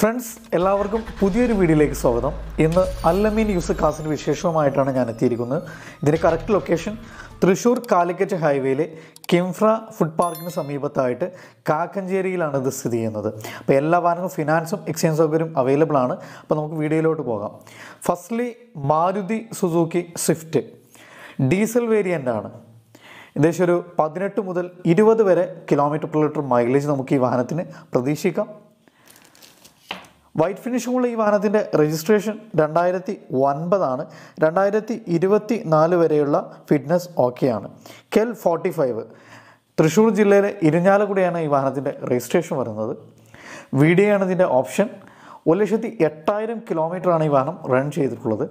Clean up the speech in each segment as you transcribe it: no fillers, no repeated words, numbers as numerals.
Friends എല്ലാവർക്കും പുതിയൊരു വീഡിയോയിലേക്ക് സ്വാഗതം. ഇന്ന് അല്ലമീൻ യൂസർ കാസിൻ്റെ വിശേഷവുമായിട്ടാണ് ഞാൻ എത്തിയിരിക്കുന്നത്. ഇതിൻ്റെ കറക്റ്റ് ലൊക്കേഷൻ തൃശ്ശൂർ കാലിക്കറ്റ് ഹൈവേയിലെ കിംഫ്ര ഫുഡ് പാർക്കിന് സമീപത്തായിട്ട് കാക്കഞ്ചേരിയിലാണ് ഇത് സ്ഥിതി ചെയ്യുന്നത്. അപ്പോൾ എല്ലാ വാഹനങ്ങളും ഫിനാൻസും എക്സ്ചേഞ്ച് സൗകര്യം അവൈലബിൾ ആണ്. അപ്പോൾ നമുക്ക് വീഡിയോയിലോട്ട് പോകാം. Firstly Maruti Suzuki Swift diesel variant ആണ്. ഏകദേശം ഒരു 18 മുതൽ 20 വരെ km/ലിറ്റർ മൈലേജ് നമുക്ക് ഈ വാഹനത്തിന് പ്രതീക്ഷിക്കാം. വൈറ്റ് ഫിനിഷുമുള്ള ഈ വാഹനത്തിൻ്റെ രജിസ്ട്രേഷൻ 2009 ആണ്. 2024 വരെയുള്ള ഫിറ്റ്നസ് ഓക്കെയാണ്. കെൽ 45 തൃശ്ശൂർ ജില്ലയിലെ ഇരിഞ്ഞാലക്കുടയാണ് ഈ വാഹനത്തിൻ്റെ രജിസ്ട്രേഷൻ വരുന്നത്. VDA ആണ് ഇതിൻ്റെ ഓപ്ഷൻ. 1,08,000 കിലോമീറ്ററാണ് ഈ വാഹനം റൺ ചെയ്തിട്ടുള്ളത്.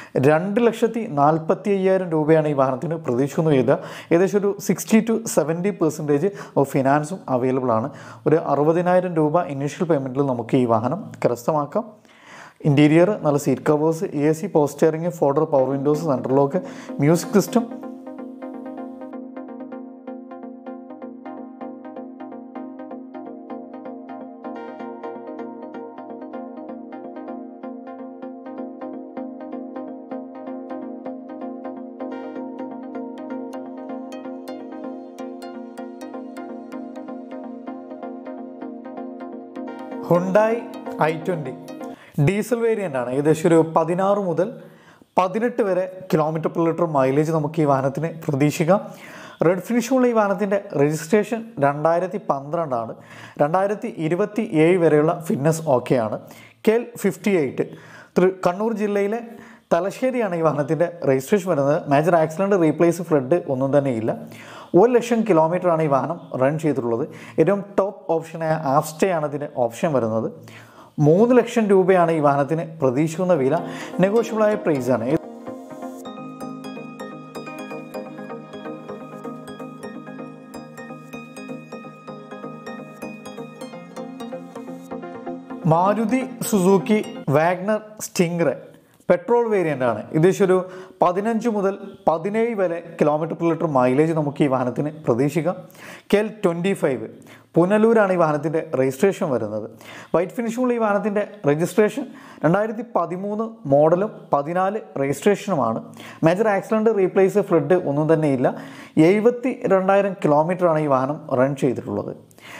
2,45,000 രൂപയാണ് ഈ വാഹനത്തിന് പ്രതീക്ഷിക്കുന്ന വില. ഏകദേശം ഒരു 60 to 70% ഫിനാൻസും അവൈലബിൾ ആണ്. ഒരു 60,000 രൂപ ഇനീഷ്യൽ പേയ്മെൻറ്റിൽ നമുക്ക് ഈ വാഹനം കരസ്ഥമാക്കാം. ഇൻറ്റീരിയർ നല്ല seat covers, AC, power steering, four door power windows, central lock, music system. Hyundai i20 diesel variant ആണ്. ഏകദേശം ഒരു 16 മുതൽ 18 വരെ km/ലിറ്റർ മൈലേജ് നമുക്ക് ഈ വാഹനത്തിന് പ്രതീക്ഷിക്കാം. റെഡ് ഫിനിഷുള്ള ഈ വാഹനത്തിൻ്റെ രജിസ്ട്രേഷൻ 2012 ആണ്. 2027 വരെയുള്ള ഫിറ്റ്നസ് ഓക്കെയാണ്. കെൽ 58 കണ്ണൂർ ജില്ലയിലെ തലശ്ശേരിയാണ് ഈ വാഹനത്തിൻ്റെ രജിസ്ട്രേഷൻ വരുന്നത്. മേജർ ആക്സിഡൻറ്റ്, റീപ്ലേസ്, ഫ്ലഡ് ഒന്നും തന്നെ ഇല്ല. 1,00,000 കിലോമീറ്ററാണ് ഈ വാഹനം റൺ ചെയ്തിട്ടുള്ളത്. ഏറ്റവും ടോപ്പ് ഓപ്ഷനായ ആഫ്സ്റ്റേ ആണ് ഇതിൻ്റെ ഓപ്ഷൻ വരുന്നത്. 3 ലക്ഷം രൂപയാണ് ഈ വാഹനത്തിന് പ്രതീക്ഷിക്കുന്ന വില. നെഗോഷ്യബിളായ പ്രൈസാണ്. Maruti Suzuki Wagon R Stingray petrol variant ആണ്. ഏകദേശം ഒരു 15 മുതൽ 17 വരെ km/ലിറ്റർ മൈലേജ് നമുക്ക് ഈ വാഹനത്തിന് പ്രതീക്ഷിക്കാം. കെൽ 25 പുനലൂരാണ് ഈ വാഹനത്തിൻ്റെ രജിസ്ട്രേഷൻ വരുന്നത്. വൈറ്റ് ഫിനിഷുള്ള ഈ വാഹനത്തിൻ്റെ രജിസ്ട്രേഷൻ 2013 മോഡലും 14 രജിസ്ട്രേഷനുമാണ്. മേജർ ആക്സിഡൻറ്റ്, റീപ്ലേസ്, ഫ്ലഡ് ഒന്നും തന്നെ ഇല്ല. 72,000 കിലോമീറ്ററാണ് ഈ വാഹനം റൺ ചെയ്തിട്ടുള്ളത്.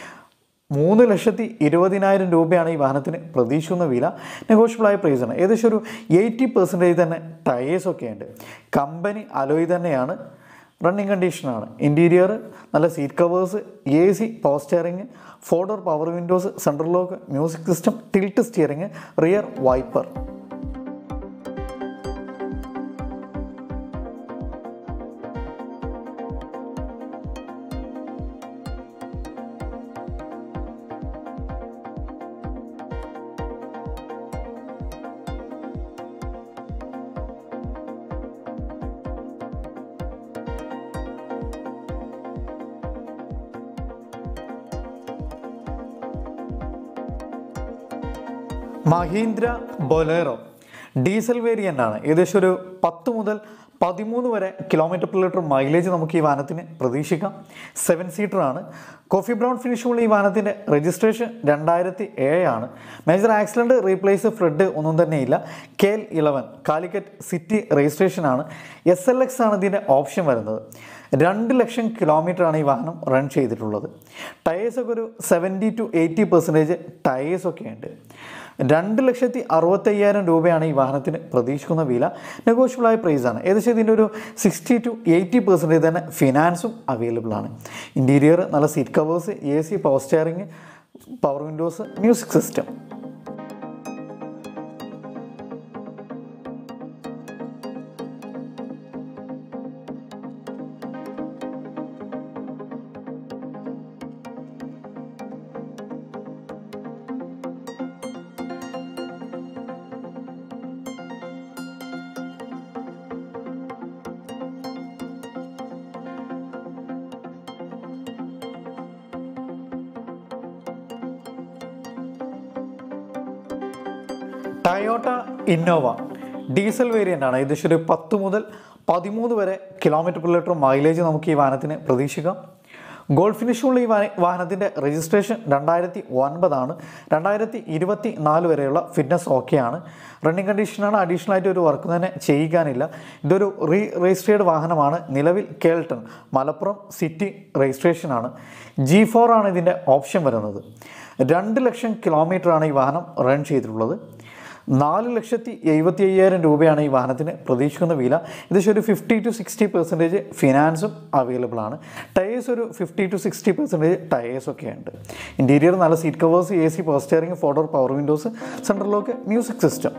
3,20,000 രൂപയാണ് ഈ വാഹനത്തിന് പ്രതീക്ഷിക്കുന്ന വില. നെഗോഷ്യബിളായ പ്രൈസാണ്. ഏകദേശം ഒരു 80% തന്നെ ടയേഴ്സൊക്കെ ഉണ്ട്. കമ്പനി അലോയ് തന്നെയാണ്. റണ്ണിങ് കണ്ടീഷനാണ്. ഇൻറ്റീരിയർ നല്ല seat covers, AC, power steering, four door power windows, central lock, music system, tilt steering, rear wiper. Mahindra Bolero diesel variant ആണ്. ഏകദേശം ഒരു 10 മുതൽ 13 വരെ km/ലിറ്റർ മൈലേജ് നമുക്ക് ഈ വാഹനത്തിന് പ്രതീക്ഷിക്കാം. 7 സീറ്റർ ആണ്. കോഫി ബ്രൗൺ ഫിനിഷുള്ള ഈ വാഹനത്തിൻ്റെ രജിസ്ട്രേഷൻ 2007 ആണ്. മേജർ ആക്സിഡൻറ്റ്, റീപ്ലേസ്, ഫ്ലഡ് ഒന്നും തന്നെ ഇല്ല. KL 11 കാലിക്കറ്റ് സിറ്റി രജിസ്ട്രേഷനാണ്. SLX ആണ് ഇതിൻ്റെ ഓപ്ഷൻ വരുന്നത്. 2 ലക്ഷം കിലോമീറ്ററാണ് ഈ വാഹനം റൺ ചെയ്തിട്ടുള്ളത്. ടയേഴ്സൊക്കെ ഒരു 70 to 80% ടയേഴ്സൊക്കെ ഉണ്ട്. 2,65,000 രൂപയാണ് ഈ വാഹനത്തിന് പ്രതീക്ഷിക്കുന്ന വില. നെഗോഷ്യബിളായ പ്രൈസാണ്. ഏകദേശം ഇതിൻ്റെ ഒരു 60 to 80% തന്നെ ഫിനാൻസും അവൈലബിൾ ആണ്. ഇൻറ്റീരിയർ നല്ല seat covers, AC, power steering, power windows, music system. Toyota Innova diesel variant ആണ്. ഏകദേശം ഒരു 10 മുതൽ 13 വരെ km/ലിറ്റർ മൈലേജ് നമുക്ക് ഈ വാഹനത്തിന് പ്രതീക്ഷിക്കാം. ഗോൾഡ് ഫിനിഷുള്ള ഈ വാഹനത്തിൻ്റെ രജിസ്ട്രേഷൻ 2009 2024 വരെയുള്ള ഫിറ്റ്നസ് ഓക്കെയാണ്. റണ്ണിങ് കണ്ടീഷനാണ്. അഡീഷണൽ ആയിട്ട് ഒരു വർക്ക് തന്നെ ചെയ്യിക്കാനില്ല. ഇതൊരു രജിസ്റ്റേർഡ് വാഹനമാണ്. നിലവിൽ കേൾട്ടൺ മലപ്പുറം സിറ്റി രജിസ്ട്രേഷനാണ്. G4 ആണ് ഇതിൻ്റെ ഓപ്ഷൻ വരുന്നത്. 2 ലക്ഷം കിലോമീറ്ററാണ് ഈ വാഹനം റൺ ചെയ്തിട്ടുള്ളത്. 4,75,000 രൂപയാണ് ഈ വാഹനത്തിന് പ്രതീക്ഷിക്കുന്ന വില. ഏകദേശം ഒരു 50 to 60% ഫിനാൻസും അവൈലബിൾ ആണ്. ടയേഴ്സ് ഒരു 50 to 60% ടയേഴ്സൊക്കെ ഉണ്ട്. ഇൻറ്റീരിയർ നല്ല seat covers, AC, power steering, 4 door power windows, central lock, music system.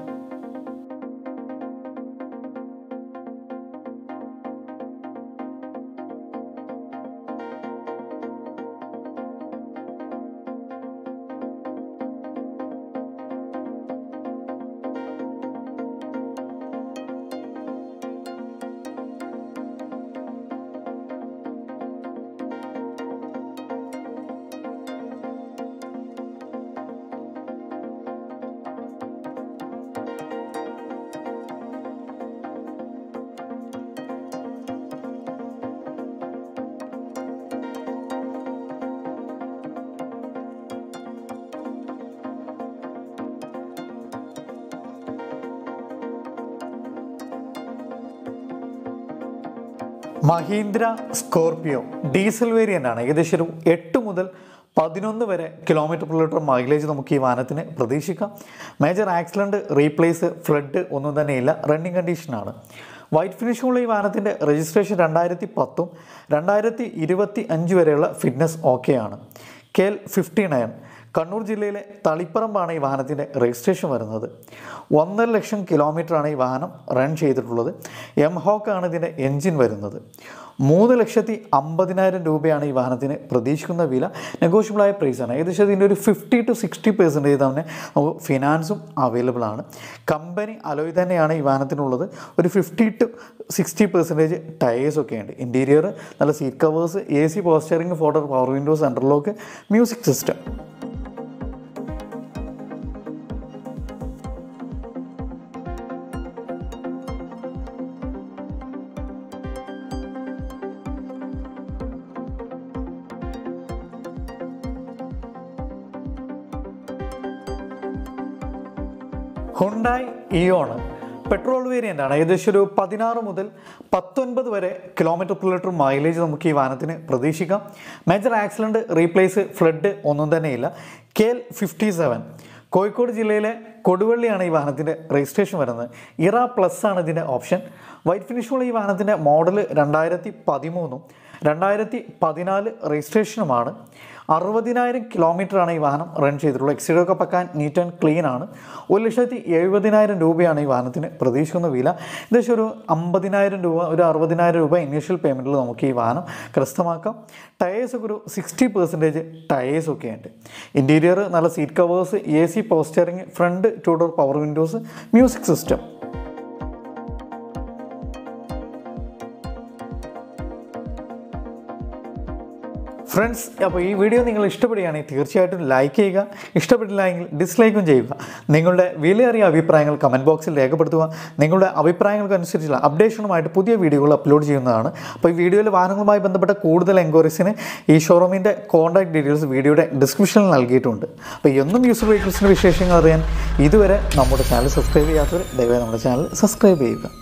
Mahindra Scorpio diesel variant ആണ്. ഏകദേശം ഒരു 8 മുതൽ 11 വരെ km/ലിറ്റർ മൈലേജ് നമുക്ക് ഈ വാഹനത്തിന് പ്രതീക്ഷിക്കാം. മേജർ ആക്സിഡൻറ്റ്, റീപ്ലേസ്, ഫ്ലഡ് ഒന്നും തന്നെയില്ല. റണ്ണിങ് കണ്ടീഷനാണ്. വൈറ്റ് ഫിനിഷുള്ള ഈ വാഹനത്തിൻ്റെ രജിസ്ട്രേഷൻ 2010 2025 വരെയുള്ള ഫിറ്റ്നസ് ഓക്കെയാണ്. KL 59 കണ്ണൂർ ജില്ലയിലെ തളിപ്പറമ്പാണ് ഈ വാഹനത്തിൻ്റെ രജിസ്ട്രേഷൻ വരുന്നത്. 1.5 ലക്ഷം കിലോമീറ്ററാണ് ഈ വാഹനം റൺ ചെയ്തിട്ടുള്ളത്. എംഹോക്കാണ് ഇതിൻ്റെ എൻജിൻ വരുന്നത്. 3,50,000 രൂപയാണ് ഈ വാഹനത്തിന് പ്രതീക്ഷിക്കുന്ന വില. നെഗോഷ്യബിളായ പ്രൈസാണ്. ഏകദേശം ഇതിൻ്റെ ഒരു 50 to 60% തന്നെ നമുക്ക് ഫിനാൻസും അവൈലബിൾ ആണ്. കമ്പനി അലോയ് തന്നെയാണ് ഈ വാഹനത്തിനുള്ളത്. ഒരു 50 to 60% ടയേഴ്സൊക്കെ ഉണ്ട്. ഇൻറ്റീരിയർ നല്ല seat covers, AC, power steering, 4 door power windows, central lock, music system. Hyundai Eon petrol variant ആണ്. ഏകദേശം ഒരു 16 മുതൽ 19 വരെ km/ലിറ്റർ മൈലേജ് നമുക്ക് ഈ വാഹനത്തിന് പ്രതീക്ഷിക്കാം. മേജർ ആക്സിഡൻറ്റ്, റീപ്ലേസ്, ഫ്ലഡ് ഒന്നും തന്നെയില്ല. KL 57 കോഴിക്കോട് ജില്ലയിലെ കൊടുവള്ളിയാണ് ഈ വാഹനത്തിൻ്റെ രജിസ്ട്രേഷൻ വരുന്നത്. ഇറ പ്ലസ് ആണ് ഇതിൻ്റെ ഓപ്ഷൻ. വൈറ്റ് ഫിനിഷുള്ള ഈ വാഹനത്തിൻ്റെ മോഡൽ 2013 2014 രജിസ്ട്രേഷനുമാണ്. 60,000 കിലോമീറ്ററാണ് ഈ വാഹനം റൺ ചെയ്തിട്ടുള്ളത്. എക്സിഡൊക്കെ പക്കാൻ നീറ്റ് ആൻഡ് ക്ലീൻ ആണ്. 1,70,000 രൂപയാണ് ഈ വാഹനത്തിന് പ്രതീക്ഷിക്കുന്ന വില. ഏകദേശം ഒരു 50,000 രൂപ, ഒരു 60,000 രൂപ ഇനീഷ്യൽ പേയ്മെൻറ്റിൽ നമുക്ക് ഈ വാഹനം കരസ്ഥമാക്കാം. ടയേഴ്സൊക്കെ ഒരു 60% ടയേഴ്സൊക്കെ ഉണ്ട്. ഇൻറ്റീരിയർ നല്ല seat covers, AC, power steering, front 2 door power windows, music system. Friends, അപ്പോൾ ഈ വീഡിയോ നിങ്ങൾ ഇഷ്ടപ്പെടുകയാണെങ്കിൽ തീർച്ചയായിട്ടും ലൈക്ക് ചെയ്യുക. ഇഷ്ടപ്പെട്ടില്ല എങ്കിൽ ഡിസ്ലൈക്കും ചെയ്യുക. നിങ്ങളുടെ വിലയേറിയ അഭിപ്രായങ്ങൾ കമൻറ്റ് ബോക്സിൽ രേഖപ്പെടുത്തുക. നിങ്ങളുടെ അഭിപ്രായങ്ങൾക്കനുസരിച്ചുള്ള അപ്ഡേഷനുമായിട്ട് പുതിയ വീഡിയോകൾ അപ്ലോഡ് ചെയ്യുന്നതാണ്. അപ്പോൾ ഈ വീഡിയോയിൽ വാഹനങ്ങളുമായി ബന്ധപ്പെട്ട കൂടുതൽ എൻക്വയറീസിന് ഈ ഷോറൂമിൻ്റെ കോൺടാക്ട് ഡീറ്റെയിൽസ് വീഡിയോയുടെ ഡിസ്ക്രിപ്ഷനിൽ നൽകിയിട്ടുണ്ട്. അപ്പോൾ എന്നും യൂസർ വെഹിക്കിൾസിൻ്റെ വിശേഷങ്ങൾ അറിയാൻ ഇതുവരെ നമ്മുടെ ചാനൽ സബ്സ്ക്രൈബ് ചെയ്യാത്തവർ ദയവായി നമ്മുടെ ചാനൽ സബ്സ്ക്രൈബ് ചെയ്യുക.